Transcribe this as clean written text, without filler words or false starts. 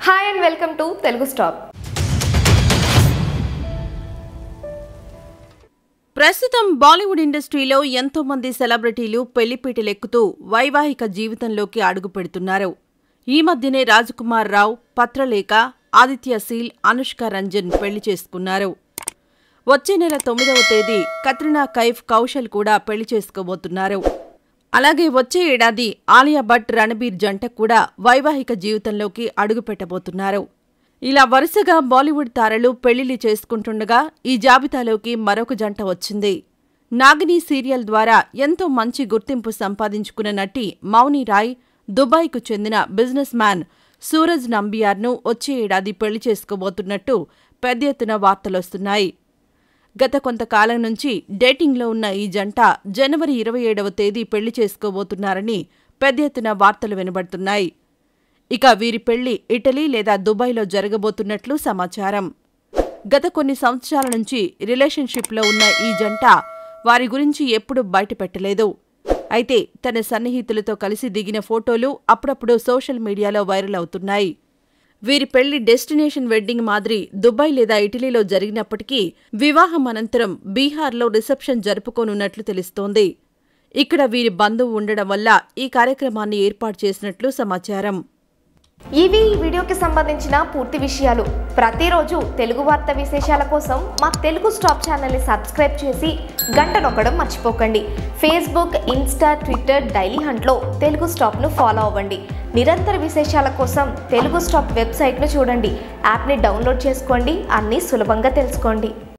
Hi and welcome to Telugu Stop. ప్రస్తుతం బాలీవుడ్ ఇండస్ట్రీలో ఎంతో మంది సెలబ్రిటీలు పెళ్లిపీటలెక్కుతూ వైవాహిక జీవితంలోకి అడుగు పెడుతున్నారు. ఈ మధ్యనే రాజకుమార్ రావు, పత్రలేఖ, ఆదిత్య సీల్, అనుష్క రంజన్ పెళ్లి చేసుకున్నారు. వచ్చే నెల 9వ తేదీ కత్రినా కైఫ్, కౌశల్ కూడా పెళ్లి చేసుకోబోతున్నారు. అలాగే వచ్చే ఏడాది ఆలియా భట్, రణబీర్ జంట కూడా వైవాహిక జీవితంలోకి అడుగుపెట్టబోతున్నారు. ఇలా వరుసగా బాలీవుడ్ తారలు పెళ్లిళ్లు చేసుకుంటుండగా ఈ జాబితాలోకి మరొక జంట వచ్చింది. నాగిని సీరియల్ ద్వారా ఎంతో మంచి గుర్తింపు సంపాదించుకున్న నటి మౌని రాయ్, దుబాయ్కు చెందిన బిజినెస్ మ్యాన్ సూరజ్ నంబియార్ను వచ్చే ఏడాది పెళ్లి చేసుకోబోతున్నట్టు పెద్ద ఎత్తున వార్తలొస్తున్నాయి. గత కొంతకాలం నుంచి డేటింగ్లో ఉన్న ఈ జంట జనవరి 27వ తేదీ పెళ్లి చేసుకోబోతున్నారని పెద్ద ఎత్తున వార్తలు వినబడుతున్నాయి. ఇక వీరి పెళ్లి ఇటలీ లేదా దుబాయ్లో జరగబోతున్నట్లు సమాచారం. గత కొన్ని సంవత్సరాల నుంచి రిలేషన్షిప్లో ఉన్న ఈ జంట వారి గురించి ఎప్పుడూ బయటపెట్టలేదు. అయితే తన సన్నిహితులతో కలిసి దిగిన ఫోటోలు అప్పుడప్పుడు సోషల్ మీడియాలో వైరల్ అవుతున్నాయి. వీరి పెళ్లి డెస్టినేషన్ వెడ్డింగ్ మాదిరి దుబాయ్ లేదా ఇటలీలో జరిగినప్పటికీ వివాహం అనంతరం బీహార్లో రిసెప్షన్ జరుపుకోనున్నట్లు తెలుస్తోంది. ఇక్కడ వీరి బంధువు ఉండడం వల్ల ఈ కార్యక్రమాన్ని ఏర్పాటు చేసినట్లు సమాచారం. ఇవి ఈ వీడియోకి సంబంధించిన పూర్తి విషయాలు. ప్రతిరోజు తెలుగు వార్త విశేషాల కోసం మా తెలుగు స్టాప్ ఛానల్ని సబ్స్క్రైబ్ చేసి గంట నొక్కడం మర్చిపోకండి. ఫేస్బుక్, ఇన్స్టా, ట్విట్టర్, డైలీ హంట్లో తెలుగు స్టాప్ను ఫాలో అవ్వండి. నిరంతర విశేషాల కోసం తెలుగు స్టాప్ వెబ్సైట్ను చూడండి. యాప్ని డౌన్లోడ్ చేసుకోండి. అన్నీ సులభంగా తెలుసుకోండి.